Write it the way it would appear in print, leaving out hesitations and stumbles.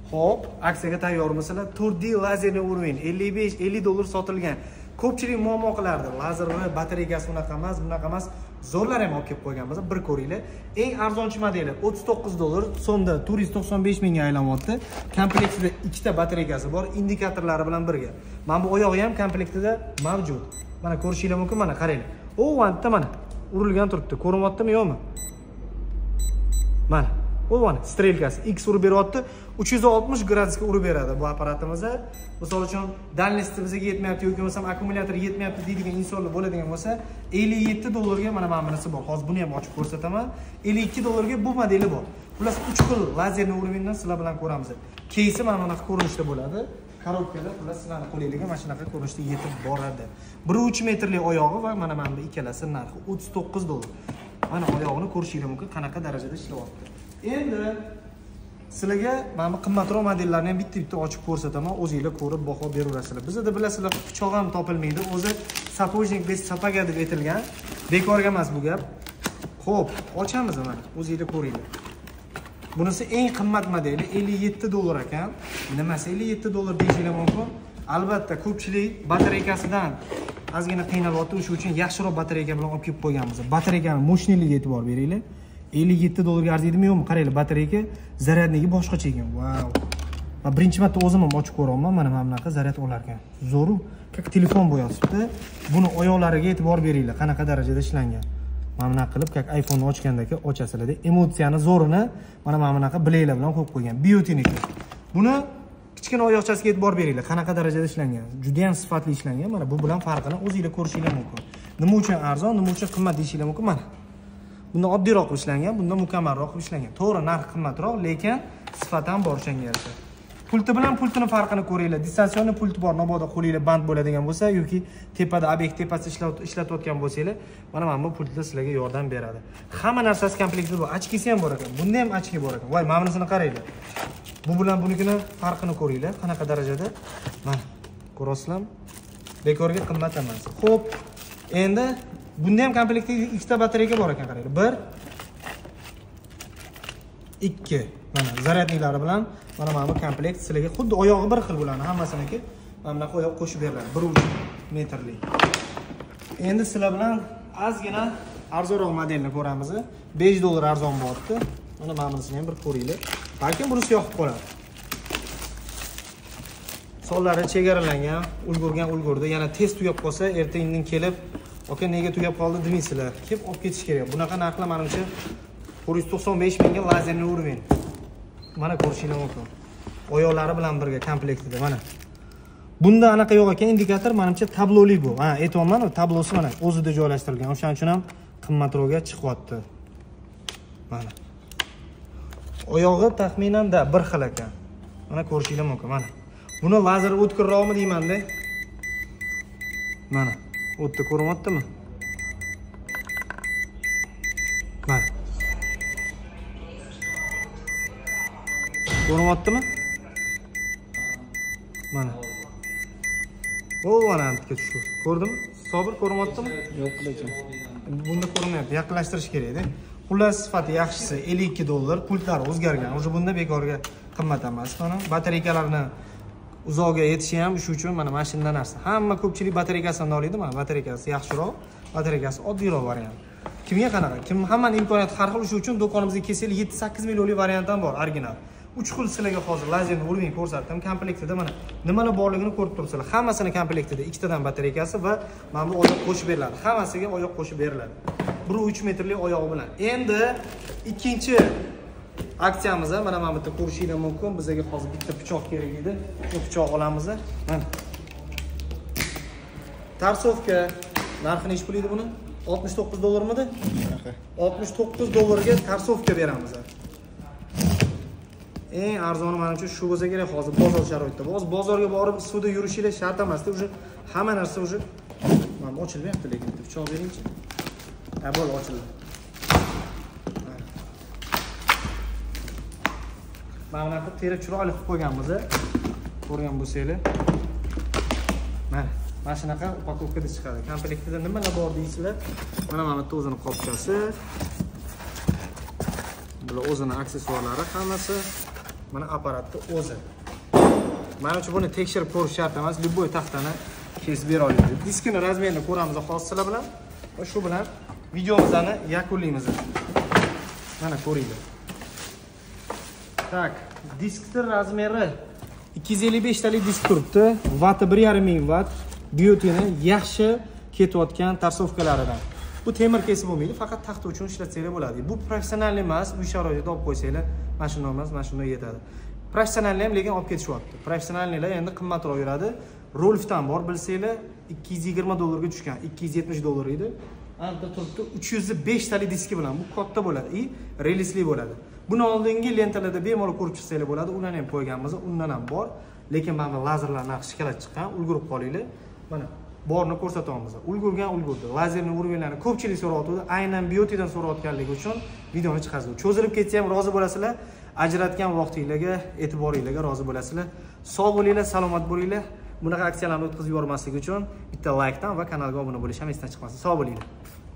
Xo'p, aksiyaga tayyormisizlar? 4D lazerli uровень 55-50 dollar sotilgan. Ko'pchilik muammo qilardi. Lazerni batareykasi unaqa emas, bunaqa emas. Zo'rlar ham olib kelib qo'yganmiz. Bir ko'ringlar. Eng arzonchi modeli 39 dollar, so'mda 495 mingga aylanyapti. Komplektida ikkita batareykasi bor, indikatorlari bilan birga. Mana bu oyog'i ham komplektida mavjud. Mana ko'rishingiz mumkin, mana qaranglar. O, vantda mana urilgan turibdi. Ko'ryaptimi, yo'qmi? Mana mana strelkasi X urib beryapti. 360 gradusga urib beradi bu apparatimiz. Misol uchun dalnisti bizga yetmayapti yoki bo'lmasa akkumulyator yetmayapti deydigan insonlar bo'ladigan bo'lsa, 57 dollarga mana bunisi bor. Hozir buni ham ochib ko'rsataman. 52 dollarga bu modeli bor. Xullas 3 xil lazerli uровеньdan sizlar bilan ko'ramiz. Keysi mana bunaqa ko'rinishda bo'ladi. Korobkada xullas sizlarning qo'lingizga mana shunaqa ko'rinishda yetib boradi. 1.3 metrli oyog'i va mana bu ikkalasi narxi 39 dollar. Mana oyog'ini ko'rishingiz mumkin, qanaqa darajada ishlayapti. Endi sizlarga mana bu qimmatroq modellarni ham bitta-bitta ochib ko'rsataman, o'zingizlar ko'rib baho beraverasizlar. Bizda bilasizlar, pichoq ham topilmaydi. O'zi sapojnik bez sapaga deb aytilgan. Bekorga emas bu gap. Xo'p, ochamiz mana, o'zingizlar ko'ringlar. Bunisi eng qimmat modeli 57 dollar ekan. Nimasi 57 dollar deyishingiz mumkin? Albatta, ko'pchilik batareykasidan ozgina qiynalyapti, o'sha uchun yaxshiroq batareyka bilan olib kelib qo'yganmiz. Batareykani mощныйлigi e'tibor beringlar. 57 dollarga arziydimi yo'qmi? Qaranglar, batareyka zaryadnigi boshqacha ekan. Vau. Men birinchi marta o'zim ham ochib ko'raman, mana bunaqa zaryad olar ekan. Zo'ru, как telefon bo'yasibdi. Buni oyoqlariga e'tibor beringlar, qanaqa darajada ishlangan. Mana bunaqa qilib, как iPhone ni ochgandagi ochasizlar. Emotsiyani zo'rini mana bunaqa bilaklar bilan qo'yib qo'ygan. Biotinik. Buni kichkina oyoqchasiga e'tibor beringlar, qanaqa darajada ishlangan. Juda ham sifatli ishlangan. Mana bu bilan farqini o'zingizlar ko'rishingiz mumkin. Nima uchun arzon, nima uchun qimmat deyishingiz mumkin. Mana bunda oddiyroq ishlangan, bunda mukammalroq ishlangan. To'g'ri, narxi qimmatroq, lekin sifat ham bor o'shanga yarasha. Pulti bilan pultini farqini ko'ringlar. Distansionni pulti bor, mabodo qo'lingizlar band bo'ladigan bo'lsa yoki tepada obyekt tepasida ishlatayotgan bo'lsangiz, mana bu pultlar sizlarga yordam beradi. Hamma narsasi komplektda bor. Ochkisi ham bor ekan. Bunda ham ochki bor ekan. Voy, mana bunisini qaranglar. Bu bilan bunikini farqini ko'ringlar, qanaqa darajada. Mana, ko'rasizlarmi? Bekorga qimmat emas. Xo'p, endi bunda ham komplektda ikkita batareyka bor ekan, qaranglar. 1 2. Mana zaryadniklari bilan mana bu komplekt sizlarga xuddi oyog'i bir xil bo'ladi, hammasiniki. Mana bunaqa oyoq qo'shib beriladi, 1.3 metrli. Endi sizlar bilan ozgina arzonroq modelni ko'ramiz. 5 dollar arzon bo'lyapti. Mana bunisini ham bir ko'ringlar. Balki bunisi yoqib qoladi. Sonlari chegaralangan, ulgurdi. Yana tez tugab qolsa, ertaga kelib, "Aka, nega tugab qoldi?" demaysizlar. Kelib olib ketish kerak. Bunaqa narxlar menimcha 495 mingga lazerli uровень. Mana ko'rishingiz mumkin. Oyoqlari bilan birga komplektida mana. Bunda anaqa yo'q ekan, indikator menimcha tabloli bu. Ha, aytayapman, tablosi mana o'zida joylashtirilgan. O'shaning uchun ham qimmatroqga chiqyapti. Mana. Oyog'i taxminanda bir xil ekan. Mana ko'rishingiz mumkin, mana. Buni lazer o'tkirroqmi deyman-da. Mana, o'tda ko'ryaptimi? Mana. Ko'ryaptimi? Mana. O, mana antga tushdi. Ko'rdingmi? Sobir ko'ryaptimi? Yo'q, lekin. Bunda ko'rinmayapti. Yaqinlashtirish kerak-da. Xullas, sifati yaxshisi 52 dollar. Pultlari o'zgargan. O'sha bunda bekorga qimmat emas. Mana batareykalarini uzoqga yetishi ham shu uchun mana mashina narsa. Hamma ko'pchilik batareykasini oladi, mana batareykasi yaxshiroq, batareykasi oddiyroq variant. Kimga qanaqa? Kim hammaning imkoniyati har xil, shu uchun do'konimizga kelsangiz 7-8 millionlik variant ham bor, original. 3 xil sizlarga hozir lazerni uровень ko'rsatdim. Komplektida mana nimalar borligini ko'rib turibsizlar. Hammasini komplektida ikkitadan batareykasi va mana bu oyoq qo'shib beriladi. Hammasiga oyoq qo'shib beriladi. 1.3 metrli oyog'i bilan. Endi ikkinchi aksiyamiz mana bu yerda ko'rishingiz mumkin. Bizga hozir bitta pichoq kerak edi. Shu pichoq olamiz. Mana. Tarsovka narxi nech pul edi buni? 69 dollarmidi? 69 dollarga tarsovka beramiz. Eng arzoni menimcha shu bo'lsa kerak hozir bozor sharoitida. Bozorga borib suvda yurishingiz shart emas-da, o'sha hamma narsa o'sha mana ochilmayapti, lekin pichoq beringchi. Ha, bo'ldi, ochildi. Mana bunaqa teri chiroyli qilib qo'yganmiz. Ko'rgan bo'lsanglar. Mana shunaqa upakovkada chiqadi. Komplektida nimalar bor deysizlar? Mana bu yerda o'zini qopchasi. Bular o'zini aksessuarlari hammasi. Mana apparatni o'zi. Mana uchun buni tekshirib ko'rish shart emas, любой taxtani kesib bera oladi. Diskini razmerini ko'ramiz hozir sizlar bilan. Va shu bilan videomizni yakunlaymiz. Mana ko'ringlar. Tak, diskning razmeri 255 talik disk turibdi. Vati 1,5 vatt. Biotini yaxshi ketayotgan tarsovkalaridan. Bu temir kesib bo'lmaydi, faqat taxta uchun ishlatsanglar bo'ladi. Bu professional emas, uy sharoitida olib qo'ysanglar, mana shunday emas, mana shunday yetadi. Professionalni ham lekin olib ketishyapti. Professionalnilar endi qimmatroq yuradi. Rolfdan bor bilsanglar, $220 tushgan, $270 edi. Anda turibdi 305 talik diski bilan. Bu katta bo'ladi, relisli bo'ladi. Buni oldingi lentalarda bemalol ko'rib chiqsanglar bo'ladi. Ularni ham qo'yganmiz, undan ham bor. Lekin mana lazerlar naqsh shikalat chiqqan, ulgurib qolinglar. Mana borni ko'rsatamiz. Ulgurgan ulgurdi. Lazerning urovlarini ko'pchilik so'rayotdi. Aynan biotidan so'rayotganligi uchun videoni chiqardim. Cho'zilib ketsa ham rozi bo'lasizlar. Ajratgan vaqtingizga, e'tiboringizga rozi bo'lasizlar. Sog' bo'linglar, salomat bo'linglar. Bunaqa aksiyalarni o'tkazib yubormaslik uchun bitta like dan va kanalga obuna bo'lish ham esdan chiqmasin. Sog' bo'linglar.